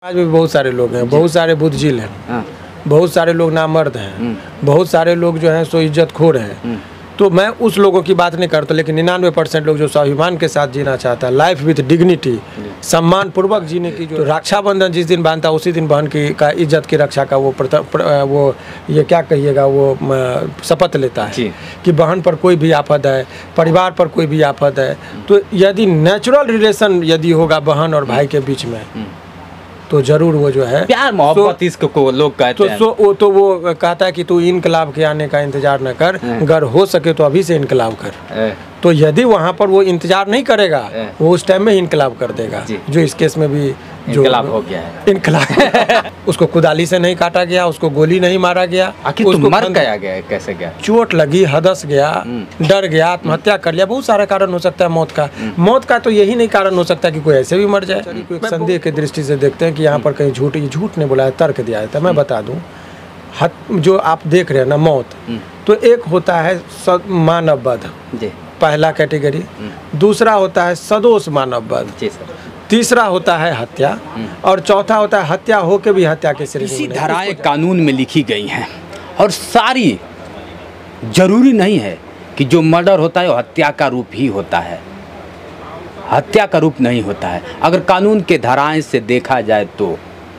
आज भी बहुत सारे लोग हैं, बहुत सारे बुद्धजील हैं, बहुत सारे लोग नामर्द हैं, बहुत सारे लोग जो हैं सो इज्जत खोर हैं। तो मैं उस लोगों की बात नहीं करता, लेकिन 99% लोग जो स्वाभिमान के साथ जीना चाहता है, लाइफ विथ डिग्निटी, सम्मान पूर्वक जीने की जो रक्षाबंधन जिस दिन बांधता है उसी दिन बहन की का इज्जत की रक्षा का वो ये क्या कहिएगा वो शपथ लेता है कि बहन पर कोई भी आफत है, परिवार पर कोई भी आफत है, तो यदि नेचुरल रिलेशन यदि होगा बहन और भाई के बीच में तो जरूर वो जो है प्यार मोहब्बत इसको लोग कहते हैं। तो वो कहता है कि तू इनकलाब के आने का इंतजार न कर, अगर हो सके तो अभी से इनकलाब कर। तो यदि वहाँ पर वो इंतजार नहीं करेगा वो उस टाइम में इनकलाब कर देगा, जो इस केस में भी इनकलाब हो गया है। इनकलाब उसको कुदाली से नहीं काटा गया, उसको गोली नहीं मारा गया, आखिर उसको मर गया कैसे गया? चोट लगी, हदस गया, डर गया, आत्महत्या कर लिया। बहुत सारा कारण हो सकता है मौत का। मौत का तो यही नहीं कारण हो सकता कि कोई ऐसे भी मर जाए। कोई संदेह की दृष्टि से देखते हैं कि यहाँ पर कहीं झूठ नहीं बोला है, तर्क दिया है। तो मैं बता दूं, जो आप देख रहे हैं ना मौत, तो एक होता है मानव वध, पहला कैटेगरी, दूसरा होता है सदोष मानव वध, तीसरा होता है हत्या, और चौथा होता है हत्या हो के भी हत्या के श्रेणी में। इसी धाराएं कानून में लिखी गई हैं और सारी जरूरी नहीं है कि जो मर्डर होता है वो हत्या का रूप ही होता है, हत्या का रूप नहीं होता है। अगर कानून के धाराएं से देखा जाए तो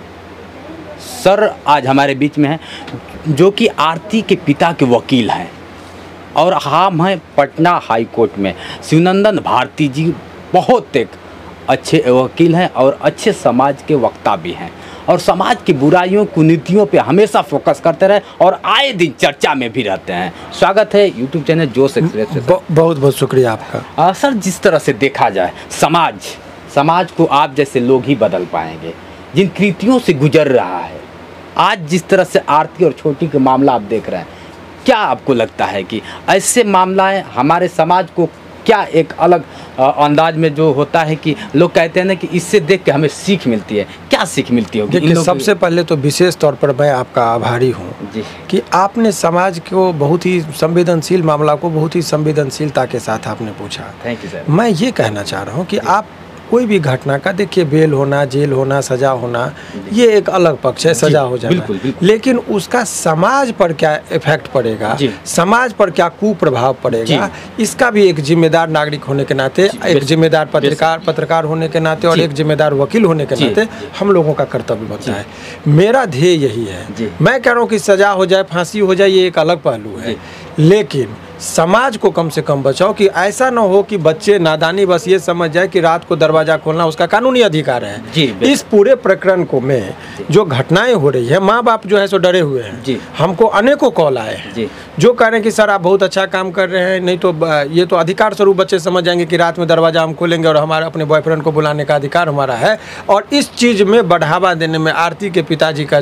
सर आज हमारे बीच में है जो कि आरती के पिता के वकील हैं और हम हैं पटना हाई कोर्ट में। शिवनंदन भारती जी बहुत एक अच्छे वकील हैं और अच्छे समाज के वक्ता भी हैं और समाज की बुराइयों कुनीतियों पे हमेशा फोकस करते रहे और आए दिन चर्चा में भी रहते हैं। स्वागत है यूट्यूब चैनल जोश एक्सप्रेस पे। बहुत बहुत शुक्रिया आपका। सर जिस तरह से देखा जाए समाज को आप जैसे लोग ही बदल पाएंगे जिन कृतियों से गुजर रहा है। आज जिस तरह से आरती और छोटी का मामला आप देख रहे हैं, क्या आपको लगता है कि ऐसे मामलाएं हमारे समाज को क्या एक अलग अंदाज में जो होता है कि लोग कहते हैं ना कि इससे देख के हमें सीख मिलती है, क्या सीख मिलती होगी? देखिए, सबसे पहले तो विशेष तौर पर मैं आपका आभारी हूँ कि आपने समाज को बहुत ही संवेदनशील मामला को बहुत ही संवेदनशीलता के साथ आपने पूछा। Thank you sir. मैं ये कहना चाह रहा हूँ कि आप कोई भी घटना का देखिए, बेल होना, जेल होना, सजा होना, ये एक अलग पक्ष है, सजा हो जाना। बिल्कुल। लेकिन उसका समाज पर क्या इफेक्ट पड़ेगा, समाज पर क्या कुप्रभाव पड़ेगा, इसका भी एक जिम्मेदार नागरिक होने के नाते, एक जिम्मेदार पत्रकार होने के नाते और एक जिम्मेदार वकील होने के नाते हम लोगों का कर्तव्य बनता है। मेरा ध्येय यही है। मैं कह रहा हूँ कि सजा हो जाए, फांसी हो जाए, ये एक अलग पहलू है, लेकिन समाज को कम से कम बचाओ कि ऐसा ना हो कि बच्चे नादानी बस ये समझ जाए कि रात को दरवाजा खोलना उसका कानूनी अधिकार है। इस पूरे प्रकरण को में जो घटनाएं हो रही है, माँ बाप जो है सो डरे हुए हैं। हमको अनेकों कॉल आए हैं जो कह रहे हैं कि सर आप बहुत अच्छा काम कर रहे हैं, नहीं तो ये तो अधिकार स्वरूप बच्चे समझ जाएंगे कि रात में दरवाजा हम खोलेंगे और हमारा अपने बॉयफ्रेंड को बुलाने का अधिकार हमारा है। और इस चीज़ में बढ़ावा देने में आरती के पिताजी का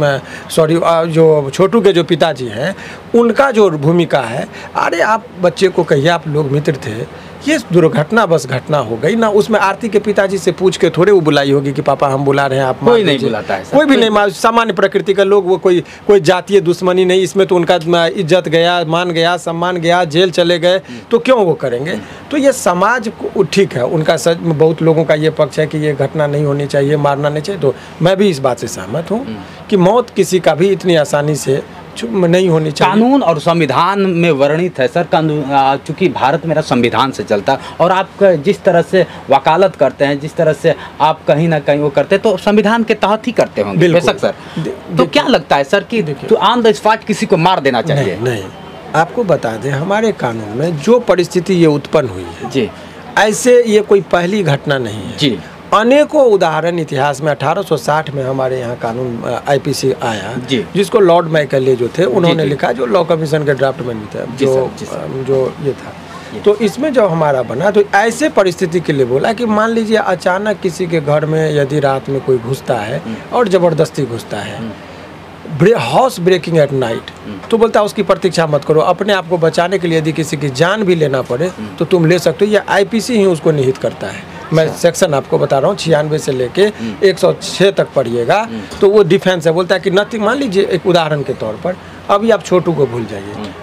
जो छोटू के जो पिताजी हैं उनका जो भूमिका है। अरे आप बच्चे को कहिए आप लोग मित्र थे, ये दुर्घटना बस घटना हो गई ना, उसमें आरती के पिताजी से पूछ के थोड़े वो बुलाई होगी कि पापा हम बुला रहे हैं, आप कोई नहीं बुलाता है, कोई भी नहीं, सामान्य प्रकृति का लोग, वो कोई जातीय दुश्मनी नहीं, इसमें तो उनका इज्जत गया, मान गया, सम्मान गया, जेल चले गए, तो क्यों वो करेंगे? तो ये समाज को ठीक है, उनका सच में बहुत लोगों का ये पक्ष है कि ये घटना नहीं होनी चाहिए, मारना नहीं चाहिए। तो मैं भी इस बात से सहमत हूँ कि मौत किसी का भी इतनी आसानी से नहीं होनी चाहिए। कानून और संविधान में वर्णित है सर, चूंकि भारत मेरा संविधान से चलता है और आप जिस तरह से वकालत करते हैं, जिस तरह से आप कहीं ना कहीं वो करते हैं तो संविधान के तहत ही करते होंगे बेशक सर। तो क्या लगता है सर कि तो ऑन द स्पॉट किसी को मार देना चाहिए? नहीं, आपको बता दें हमारे कानून में जो परिस्थिति ये उत्पन्न हुई है जी, ऐसे ये कोई पहली घटना नहीं है जी। अनेकों उदाहरण इतिहास में 1860 में हमारे यहाँ कानून आईपीसी आया जिसको लॉर्ड मैकले जो थे उन्होंने लिखा, जो लॉ कमीशन के ड्राफ्ट में भी था, जो ये था। तो इसमें जब हमारा बना तो ऐसे परिस्थिति के लिए बोला कि मान लीजिए अचानक किसी के घर में यदि रात में कोई घुसता है और ज़बरदस्ती घुसता है, हाउस ब्रेकिंग एट नाइट, तो बोलता है उसकी प्रतीक्षा मत करो, अपने आप को बचाने के लिए यदि किसी की जान भी लेना पड़े तो तुम ले सकते हो। ये आईपीसी ही उसको निहित करता है। मैं सेक्शन आपको बता रहा हूँ, 96 से लेके 106 तक पढ़िएगा तो वो डिफेंस है। बोलता है कि नथिंग, मान लीजिए एक उदाहरण के तौर पर अभी आप छोटू को भूल जाइए,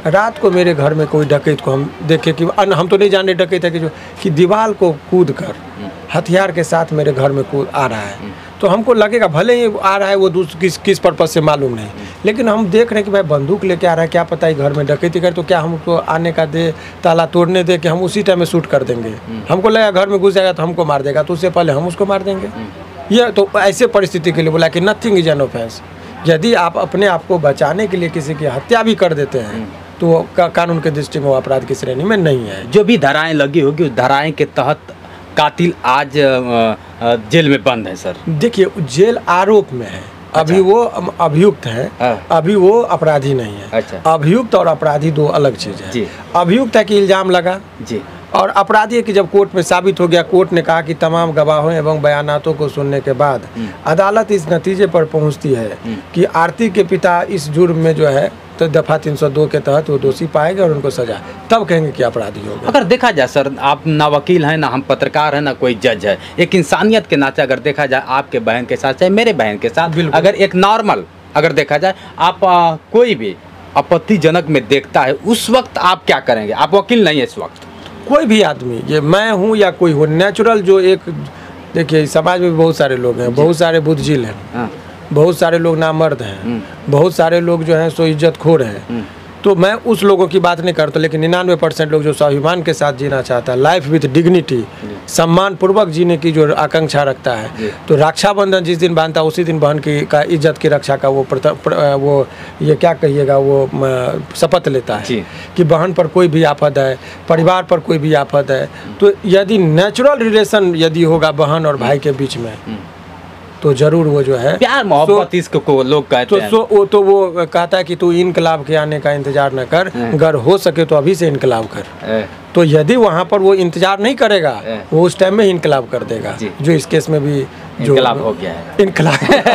रात को मेरे घर में कोई डकैत को हम देखे कि हम तो नहीं जान रहे डकैत है कि दीवार को कूद कर हथियार के साथ मेरे घर में कूद आ रहा है, तो हमको लगेगा भले ही आ रहा है वो किस पर्पज से मालूम नहीं, लेकिन हम देख रहे हैं कि भाई बंदूक लेके आ रहा है, क्या पता है घर में डकैती करे तो क्या हमको आने का दे, ताला तोड़ने दे कि हम उसी टाइम में शूट कर देंगे। हमको लगा घर में घुस जाएगा तो हमको मार देगा, तो उससे पहले हम उसको मार देंगे। ये तो ऐसे परिस्थिति के लिए बोला कि नथिंग इज एन ऑफेंस। यदि आप अपने आप को बचाने के लिए किसी की हत्या भी कर देते हैं तो कानून के दृष्टि में वो अपराध की श्रेणी में नहीं है। जो भी धाराएं लगी होगी उस धाराएं के तहत कातिल आज जेल में बंद है सर। देखिए जेल आरोप में है, अभी वो अभियुक्त है, अभी वो अपराधी नहीं है। अच्छा। अभियुक्त और अपराधी दो अलग चीज है। अभियुक्त है कि इल्जाम लगा जी, और अपराधी है कि जब कोर्ट में साबित हो गया, कोर्ट ने कहा कि तमाम गवाहों एवं बयानातों को सुनने के बाद अदालत इस नतीजे पर पहुंचती है कि आरती के पिता इस जुर्म में जो है तो दफा 302 के तहत वो दोषी पाएंगे और उनको सजा, तब कहेंगे कि अपराधी होगा। अगर देखा जाए सर, आप ना वकील हैं, ना हम पत्रकार हैं, ना कोई जज है, एक इंसानियत के नाते अगर देखा जाए आपके बहन के साथ चाहे मेरे बहन के साथ, अगर एक नॉर्मल अगर देखा जाए आप कोई भी आपत्तिजनक में देखता है उस वक्त आप क्या करेंगे? आप वकील नहीं है इस वक्त, कोई भी आदमी, ये मैं हूँ या कोई हो, नेचुरल जो एक देखिए समाज में बहुत सारे लोग हैं, बहुत सारे बुद्धजिल हैं, बहुत सारे लोग नामर्द हैं, बहुत सारे लोग जो हैं सो इज्जत खोर हैं, तो मैं उस लोगों की बात नहीं करता, लेकिन 99% लोग जो स्वाभिमान के साथ जीना चाहता है, लाइफ विथ डिग्निटी, सम्मान पूर्वक जीने की जो आकांक्षा रखता है, तो रक्षाबंधन जिस दिन बांधता है उसी दिन बहन की का इज्जत की रक्षा का वो ये क्या कहिएगा वो शपथ लेता है कि बहन पर कोई भी आफत है, परिवार पर कोई भी आफत है, तो यदि नेचुरल रिलेशन यदि होगा बहन और भाई के बीच में तो जरूर वो जो है प्यार मोहब्बत इसको लोग कहते हैं। तो वो कहता है कि तू इनकलाब के आने का इंतजार न कर, अगर हो सके तो अभी से इनकलाब कर। तो यदि वहाँ पर वो इंतजार नहीं करेगा वो उस टाइम में इनकलाब कर देगा, जो इस केस में भी जो इनकलाब हो गया है। इनकलाब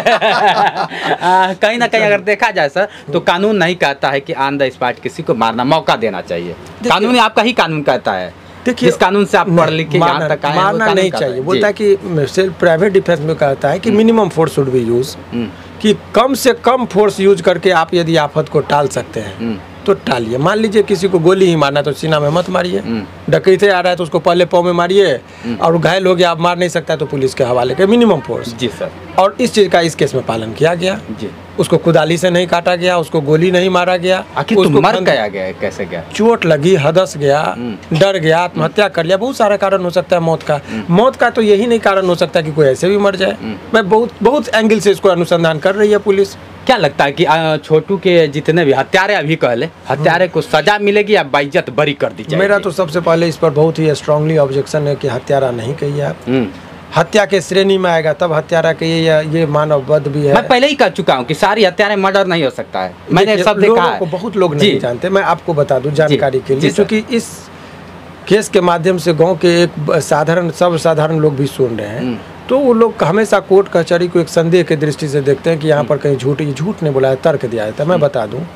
कहीं ना कहीं अगर देखा जाए सर तो कानून नहीं कहता है कि ऑन द स्पॉट किसी को मारना, मौका देना चाहिए। कानून आपका ही कानून कहता है, देखिए इस कानून से आप पढ़ लिख के यहाँ तक आए, मारना नहीं चाहिए। बोलता है कि सेल्फ प्राइवेट डिफेंस में कहता है कि minimum force should be use, कि कम से कम फोर्स यूज करके आप यदि आफत को टाल सकते हैं तो टालिए। मान लीजिए किसी को गोली ही मारना तो सीना में मत मारिए, डकैते आ रहा है तो उसको पहले पाँव में मारिए, और घायल हो गया आप मार नहीं सकता तो पुलिस के हवाले के, मिनिमम फोर्स। जी सर। और इस चीज़ का इस केस में पालन किया गया जी। उसको कुदाली से नहीं काटा गया, उसको गोली नहीं मारा गया, आखिर उसको मर गया कैसे गया? चोट लगी, हदस गया, डर गया, आत्महत्या कर लिया, बहुत सारा कारण हो सकता है मौत का। मौत का तो यही नहीं कारण हो सकता कि कोई ऐसे भी मर जाए। मैं बहुत एंगल से इसको अनुसंधान कर रही है पुलिस। क्या लगता है कि छोटू के जितने भी हत्यारे अभी कहले हत्यारे को सजा मिलेगी या बाइज्जत बरी कर दी जाएगी? मेरा तो सबसे पहले इस पर बहुत ही स्ट्रांगली ऑब्जेक्शन है कि हत्यारा नहीं कही आप, हत्या के श्रेणी में आएगा तब हत्यारा के ये मानववध भी है। मैं पहले ही कह चुका हूँ कि सारी हत्यारे मर्डर नहीं हो सकता है, मैंने सब देखा है। बहुत लोग नहीं जानते, मैं आपको बता दूं जानकारी के लिए, क्योंकि इस केस के माध्यम से गांव के एक सब साधारण लोग भी सुन रहे हैं, तो वो लोग हमेशा कोर्ट कचहरी को एक संदेह के दृष्टि से देखते हैं कि यहाँ पर कहीं झूठ नहीं बोला है, तर्क दिया है। मैं बता दूं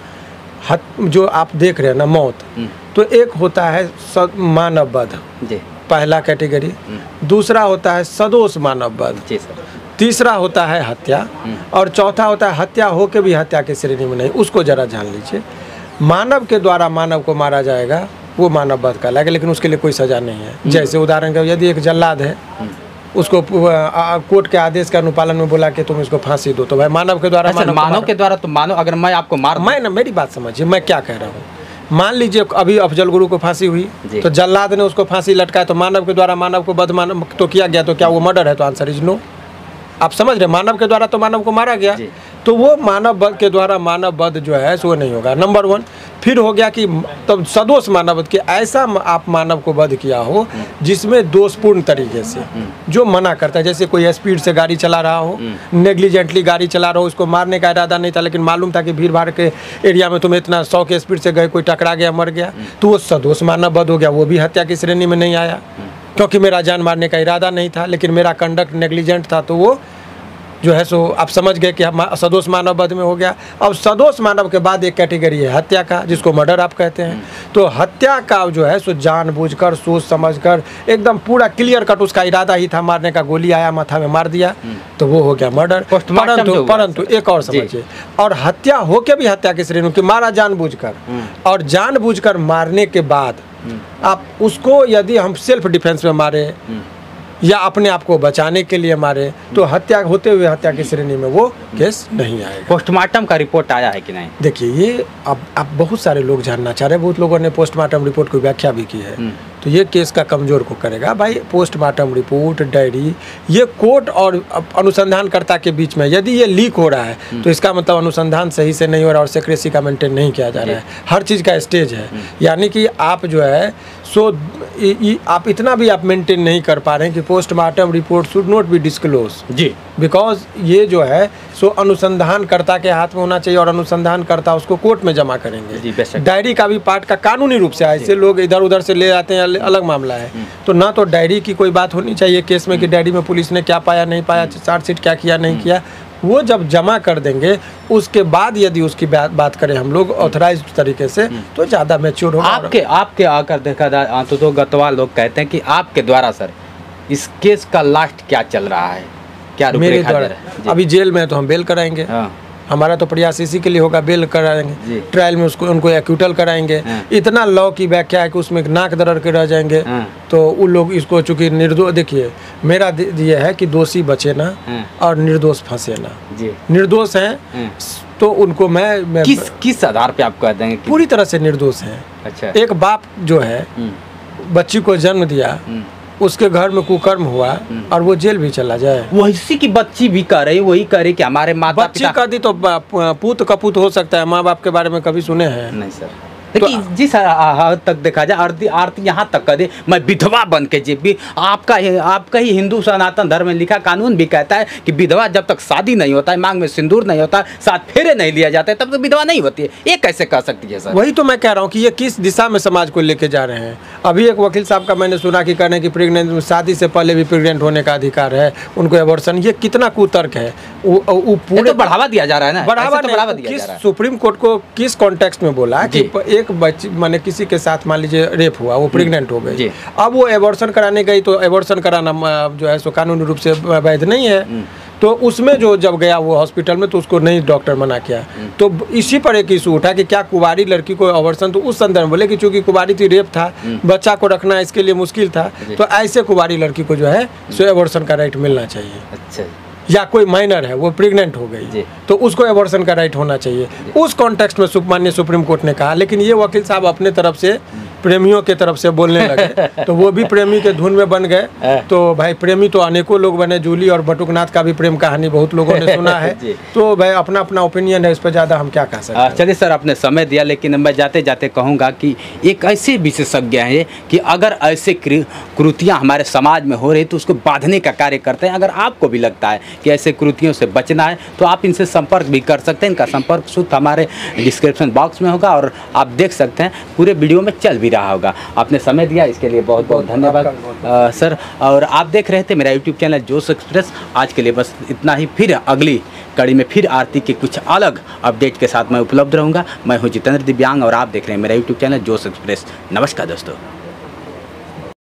जो आप देख रहे हैं ना मौत, तो एक होता है मानववध, पहला कैटेगरी, दूसरा होता है सदोष मानववध, तीसरा होता है हत्या, और चौथा होता है हत्या हो के भी हत्या के श्रेणी में नहीं। उसको जरा जान लीजिए, मानव के द्वारा मानव को मारा जाएगा वो मानववध कहलाएगा, लेकिन उसके लिए कोई सजा नहीं है। जैसे उदाहरण के यदि एक जल्लाद है, उसको कोर्ट के आदेश के अनुपालन में बोला कि तुम इसको फांसी दो, तो भाई मानव के द्वारा मानव के द्वारा तो मानो अगर मैं आपको मेरी बात समझिए, मैं क्या कह रहा हूँ। मान लीजिए अभी अफजल गुरु को फांसी हुई, तो जल्लाद ने उसको फांसी लटकाया, तो मानव के द्वारा मानव को बद मानव तो किया गया, तो क्या वो मर्डर है? तो आंसर इज नो। आप समझ रहे, मानव के द्वारा तो मानव को मारा गया, तो वो मानव वध के द्वारा मानव वध जो है वो नहीं होगा, नंबर 1। फिर हो गया कि तब सदोष मानव वध के ऐसा आप मानव को वध किया हो जिसमें दोषपूर्ण तरीके से, जो मना करता है, जैसे कोई स्पीड से गाड़ी चला रहा हो, नेग्लिजेंटली गाड़ी चला रहा हो, उसको मारने का इरादा नहीं था, लेकिन मालूम था कि भीड़ भाड़ के एरिया में तुम इतना 100 के स्पीड से गए, कोई टकरा गया मर गया, तो वो सदोष मानव वध हो गया, वो भी हत्या की श्रेणी में नहीं आया, क्योंकि मेरा जान मारने का इरादा नहीं था, लेकिन मेरा कंडक्ट नेग्लिजेंट था, तो वो जो है सो आप समझ गए कि हम सदोष मानव वध में हो गया। अब सदोष मानव के बाद एक कैटेगरी है हत्या का, जिसको मर्डर आप कहते हैं। तो हत्या का जो है सो जानबूझकर सोच समझकर एकदम पूरा क्लियर कट उसका इरादा ही था मारने का, गोली आया माथा में मार दिया, तो वो हो गया मर्डर। परंतु एक और समझिए, और हत्या हो के भी हत्या की श्रेणी कि मारा जानबूझकर, और जानबूझकर मारने के बाद आप उसको यदि हम सेल्फ डिफेंस में मारे या अपने आप को बचाने के लिए मारे, तो हत्या होते हुए हत्या की श्रेणी में वो केस नहीं आएगा। पोस्टमार्टम का रिपोर्ट आया है कि नहीं? देखिए, ये अब बहुत सारे लोग जानना चाह रहे हैं, बहुत लोगों ने पोस्टमार्टम रिपोर्ट की व्याख्या भी की है, तो ये केस का कमजोर को करेगा। भाई पोस्टमार्टम रिपोर्ट, डायरी, ये कोर्ट और अनुसंधानकर्ता के बीच में यदि ये लीक हो रहा है तो इसका मतलब अनुसंधान सही से नहीं हो रहा और सेक्रेसी का मेंटेन नहीं किया जा रहा है। हर चीज़ का स्टेज है, यानी कि आप जो है सो आप इतना भी आप मेंटेन नहीं कर पा रहे हैं कि postmortem report should not be disclose ji, because ये जो है सो अनुसंधानकर्ता के हाथ में होना चाहिए और अनुसंधानकर्ता उसको कोर्ट में जमा करेंगे। डायरी का भी पार्ट का कानूनी रूप से ऐसे लोग इधर उधर से ले आते हैं, अलग मामला है। तो ना तो डायरी की कोई बात होनी चाहिए केस में कि डायरी में पुलिस ने क्या पाया नहीं पाया, चार्जशीट क्या किया नहीं किया, वो जब जमा कर देंगे उसके बाद यदि उसकी बात करें हम लोग ऑथराइज्ड तरीके से तो ज़्यादा मैच्योर होगा। आपके आकर देखा जाए तो गतवा लोग कहते हैं कि आपके द्वारा सर इस केस का लास्ट क्या चल रहा है, क्या मेरे द्वारा? अभी जेल में तो हम बेल कराएंगे, हमारा तो प्रयास इसी के लिए होगा, बेल कराएंगे, ट्रायल में उसको उनको एक्यूटल कराएंगे। इतना लॉ की व्याख्या है कि उसमें नाक दरड़ के रह जाएंगे, तो उन लोग इसको चूंकि निर्दोष, देखिए मेरा ये है कि दोषी बचे ना और निर्दोष फंसे ना। निर्दोष हैं तो उनको मैं किस आधार पे आप कहते हैं पूरी तरह से निर्दोष हैं? अच्छा, एक बाप जो है बच्ची को जन्म दिया, उसके घर में कुकर्म हुआ और वो जेल भी चला जाए, वही की बच्ची भी कर रही, वही करे कि हमारे माता बच्ची कर दी तो पूत कपूत हो सकता है, माँ बाप के बारे में कभी सुने हैं? नहीं सर। देखिए जिस हद तक देखा जाए आरती यहाँ तक कर दे, मैं विधवा बन के जी भी आपका ही हिंदू सनातन धर्म में लिखा कानून भी कहता है कि विधवा जब तक शादी नहीं होता है, मांग में सिंदूर नहीं होता, 7 फेरे नहीं लिया जाता है, तब तक विधवा नहीं होती है। ये कैसे कह सकती है सर? वही तो मैं कह रहा हूँ कि ये किस दिशा में समाज को लेके जा रहे हैं। अभी एक वकील साहब का मैंने सुना कि कहने की प्रेग्नेंट शादी से पहले भी प्रेग्नेंट होने का अधिकार है उनको, एबॉर्शन, ये कितना कुतर्क है। वो पूरे बढ़ावा दिया जा रहा है ना, बढ़ावा दिया जा रहा है। सुप्रीम कोर्ट को किस कॉन्टेक्स्ट में बोला कि एक बच्ची माने किसी के साथ मान लीजिए रेप हुआ, वो प्रेग्नेंट हो गई, अब वो एबॉर्शन कराने गई, तो एबॉर्शन कराना जो है सो कानूनी रूप से वैध नहीं है। तो उसमें जो जब गया वो हॉस्पिटल में तो उसको नहीं डॉक्टर मना किया, तो इसी पर एक इशू उठा कि क्या कुंवारी लड़की को एबॉर्शन, तो उस संदर्भ में बोले कि चूंकि कुंवारी थी, रेप था, बच्चा को रखना इसके लिए मुश्किल था, तो ऐसे कुंवारी लड़की को जो है सो एबॉर्शन का राइट मिलना चाहिए। अच्छा, या कोई माइनर है वो प्रेग्नेंट हो गई तो उसको एबॉर्शन का राइट होना चाहिए। उस कॉन्टेक्स्ट में माननीय सुप्रीम कोर्ट ने कहा, लेकिन ये वकील साहब अपने तरफ से प्रेमियों के तरफ से बोलने लगे तो वो भी प्रेमी के धुन में बन गए। तो भाई प्रेमी तो अनेकों लोग बने, जूली और बटुकनाथ का भी प्रेम कहानी बहुत लोगों ने सुना है। तो भाई अपना अपना ओपिनियन है, इस पर ज़्यादा हम क्या कह सकते हैं। चलिए सर, आपने समय दिया, लेकिन मैं जाते जाते कहूँगा कि एक ऐसे विशेषज्ञ हैं कि अगर ऐसे कृतियाँ हमारे समाज में हो रही तो उसको बांधने का कार्य करते हैं। अगर आपको भी लगता है कि ऐसे कृतियों से बचना है तो आप इनसे संपर्क भी कर सकते हैं। इनका संपर्क सूत्र हमारे डिस्क्रिप्शन बॉक्स में होगा और आप देख सकते हैं, पूरे वीडियो में चल भी रहा होगा। आपने समय दिया इसके लिए बहुत बहुत धन्यवाद सर। और आप देख रहे थे मेरा यूट्यूब चैनल जोश एक्सप्रेस। आज के लिए बस इतना ही, फिर अगली कड़ी में फिर आरती के कुछ अलग अपडेट के साथ मैं उपलब्ध रहूँगा। मैं हूँ जितेंद्र दिव्यांग और आप देख रहे हैं मेरा यूट्यूब चैनल जोश एक्सप्रेस। नमस्कार दोस्तों।